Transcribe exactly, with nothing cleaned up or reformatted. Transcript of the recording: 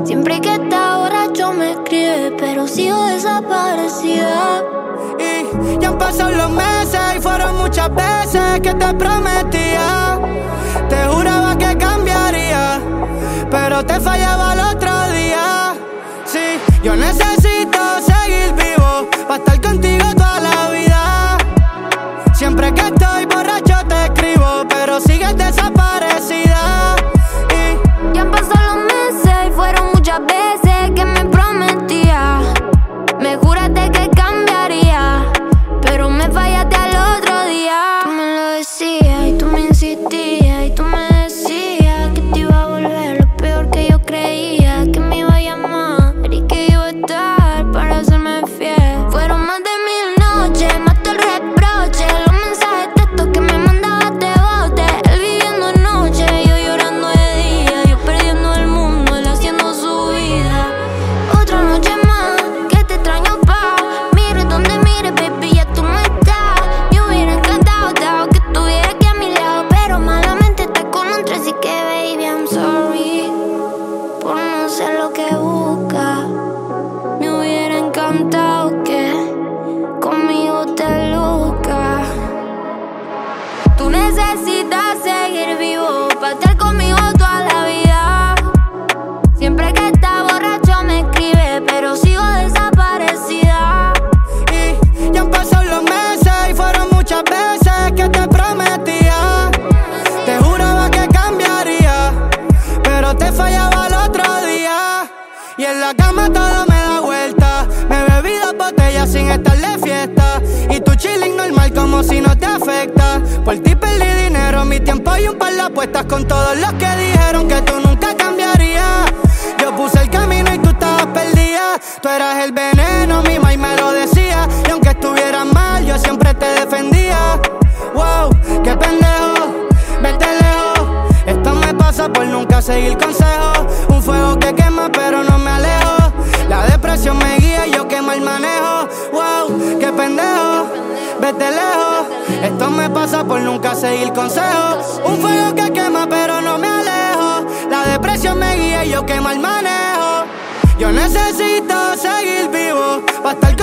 Siempre que está borracho me escribe, pero sigo desaparecida. Y ya han pasado los meses y fueron muchas veces que te prometía. Te juraba que cambiaría, pero te fallaba el otro día. Sí, yo necesito seguir vivo para estar contigo toda la vida. Siempre que estoy borracho te escribo, pero sigues desaparecida. Y ya han pasado los meses y fueron muchas veces que me prometía. Me juraste que cambiaría, pero me fallaste al otro día. Tú me lo decías y tú me insistías y tú me decías que te iba a volver lo peor que yo creía, que me iba a llamar y que iba a estar para hacerme fiel. Fueron más de mil noches, más todo el reproche, los mensajes textos que me mandabas de bote. Él viviendo noche, yo llorando de día, yo perdiendo el mundo, él haciendo su vida. Otra noche más que te extraño pa', mire donde mire, baby, ya tú no estás. Me hubiera encantado, dado que estuviera aquí a mi lado, pero malamente estás con otro, así que baby, I'm sorry por no ser lo que busca. Me hubiera encantado que conmigo te luzcas. Tú necesitas seguir vivo para estar conmigo toda la vida. Siempre que está borracho me escribe, pero sigo desaparecida. Y ya han pasado los meses y fueron muchas veces que te prometía. Te juraba que cambiaría, pero te fallaba el otro día. Y en la cama todo me da vuelta. Me bebí dos botellas sin estar de fiesta. Y tu chilling normal como si no te afecta. Por ti perdí dinero, mi tiempo y un par de apuestas con todos los que dijeron que tú nunca cambiarías. Yo puse el camino y tú estabas perdida. Tú eras el veneno, mi mai me lo decía. Y aunque estuvieras mal, yo siempre te defendía. Wow, qué pendejo, vete lejos. Esto me pasa por nunca seguir consejos. Un fuego que quema pero no me alejo. La depresión me guía y yo quemo el manejo. Wow, qué pendejo, vete lejos. Esto me pasa por nunca seguir consejos. Un fuego que quema pero no me alejo. La depresión me guía y yo quemo el manejo. Yo necesito seguir vivo para estar